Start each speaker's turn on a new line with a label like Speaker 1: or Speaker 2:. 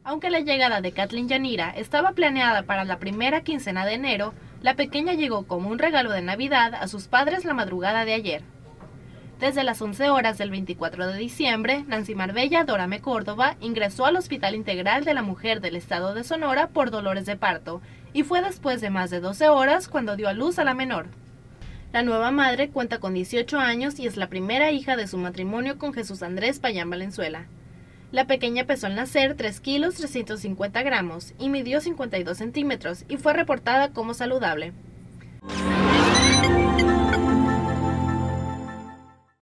Speaker 1: Aunque la llegada de Kathleen Yanira estaba planeada para la primera quincena de enero, la pequeña llegó como un regalo de Navidad a sus padres la madrugada de ayer. Desde las 11 horas del 24 de diciembre, Nancy Marbella Dorame Córdoba ingresó al Hospital Integral de la Mujer del Estado de Sonora por dolores de parto, y fue después de más de 12 horas cuando dio a luz a la menor. La nueva madre cuenta con 18 años y es la primera hija de su matrimonio con Jesús Andrés Payán Valenzuela. La pequeña pesó al nacer 3 kilos 350 gramos y midió 52 centímetros y fue reportada como saludable.